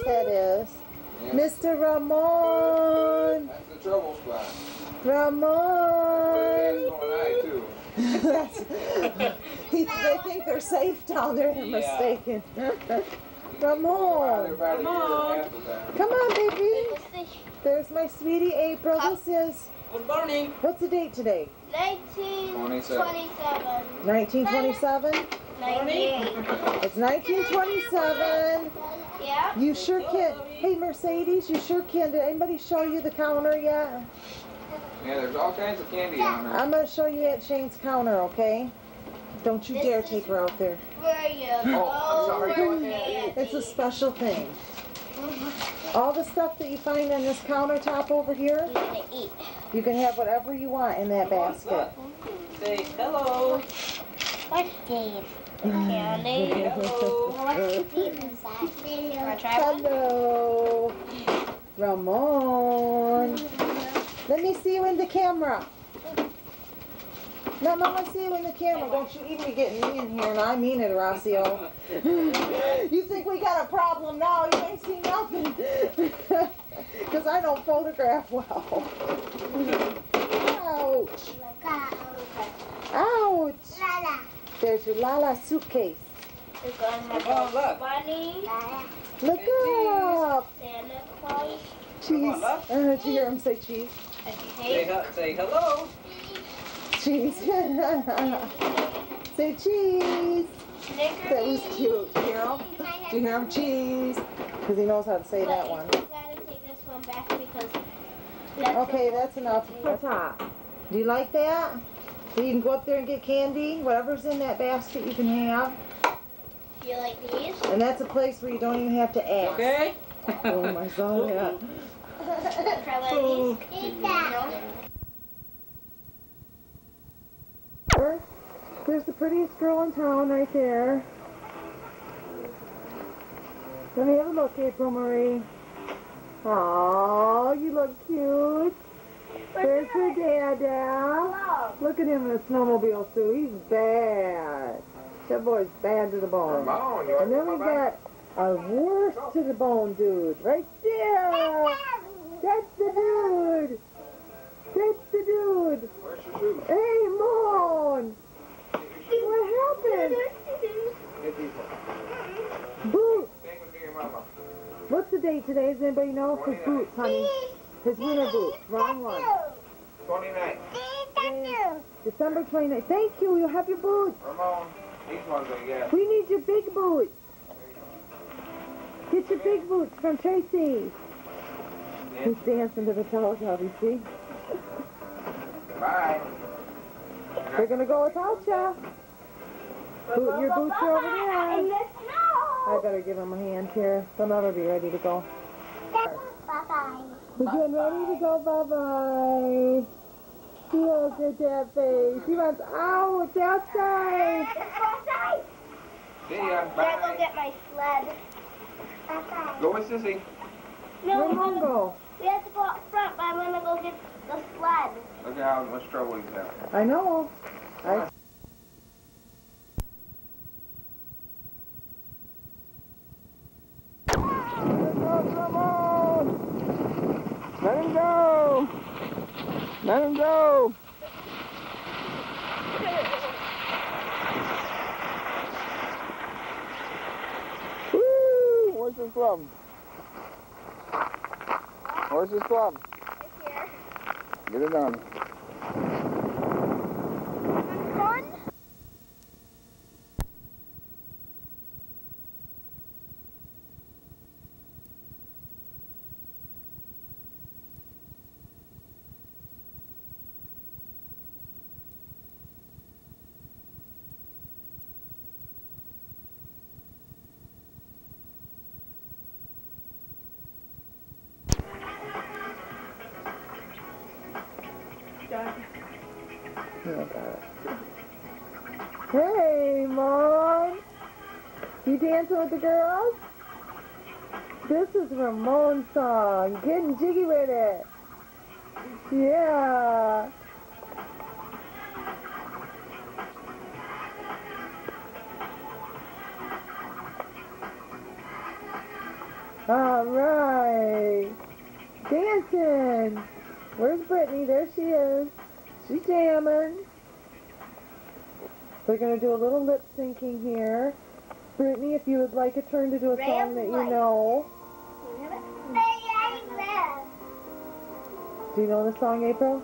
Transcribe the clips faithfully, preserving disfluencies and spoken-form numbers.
that is. Yeah. Mister Ramon. That's the trouble spot. Ramon. But high too. That's, he, they think they're safe down there. They're yeah. mistaken. Ramon. Come on. Come on, baby. There's my sweetie April. This is. Good morning. What's the date today? nineteen twenty-seven. nineteen twenty-seven? ninety-eight. It's nineteen twenty-seven. Yeah. You sure can. Hey, Mercedes, you sure can. Did anybody show you the counter yet? Yeah, there's all kinds of candy on there. I'm going to show you at Shane's counter, okay? Don't you This dare is take her out there. Where you Oh, I'm sorry. go for candy. It's a special thing. All the stuff that you find on this countertop over here, You're gonna eat. you can have whatever you want in that basket. Say hello. What's this? Candy. Hello. What's this inside? Wanna try one? Hello, Ramon. Let me see you in the camera. No, Mama, see you in the camera. Don't you even get me in here, and I mean it, Horacio. You think we got a problem now? You ain't seen nothing. Because I don't photograph well. Ouch. Ouch. There's your Lala suitcase. Oh, look. Bunny. Look up. Santa Claus. Cheese. Uh, did you hear him say cheese? Say, he- say hello. Cheese. Say cheese. That was cute. Did you hear him? Did you hear him? Cheese. Because he knows how to say that one. You gotta take this one back because. Okay, that's enough. Top. Do you like that? So you can go up there and get candy. Whatever's in that basket you can have. Do you like these? And that's a place where you don't even have to ask. Okay. Oh my God, yeah. Try one of these. Eat that. There's the prettiest girl in town right there. Let me have a look, April Marie. Oh, you look cute. There's her dada. Look at him in a snowmobile suit. He's bad. That boy's bad to the bone. Ramon, you want And then to we come back? got a worst to the bone dude right there. That's the dude. That's the dude. Where's your shoes? Hey, Moon. What happened? Get these ones. Boots. Take them to your mama. What's the date today? Does anybody know? His boots, honey. His winter boots. Wrong one. twenty-nine. December twenty-ninth. Thank you. You have your boots. Ramon, these ones I guess. We need your big boots. Get your big boots from Tracy. He's dancing to the Teletubby, see? Bye. They're going to go without ya. Boot, your boots are over there. I better give him a hand here. They'll never be ready to go. Bye-bye. We're getting ready to go bye-bye. Look at that face. He wants out outside. See ya. I'm gonna go Bye. get my sled. Bye-bye. Go with Sissy. No, Where we're do you gonna, go? we have to go up front, but I'm gonna go get the sled. Look at how much trouble he's having. I know. I Let him go! Let him go! Woo! Where's his glove? Where's his glove? Right here. Get it done. Corn? Hey, Mom! You dancing with the girls? This is Ramon's song. Getting jiggy with it. Yeah. All right. Dancing. Where's Brittany? There she is. She's jamming. We're going to do a little lip syncing here. Brittany, if you would like a turn to do a song that you know. Do you know the song, April?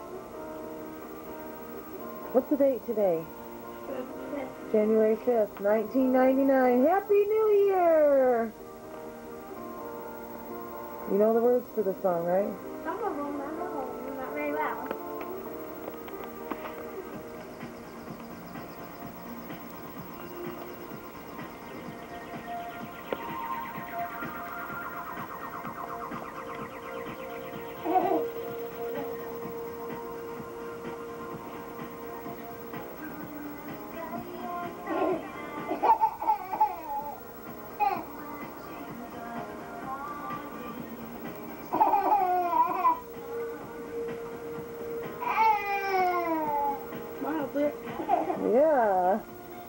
What's the date today? January fifth, nineteen ninety-nine. Happy New Year! You know the words to the song, right? Some of them I know, not very well. Yeah.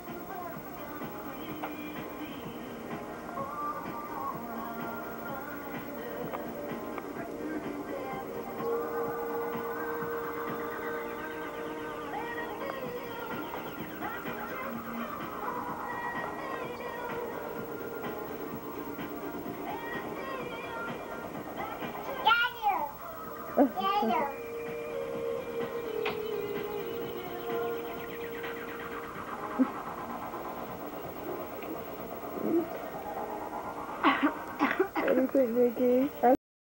Yeah. What do you think, Nikki?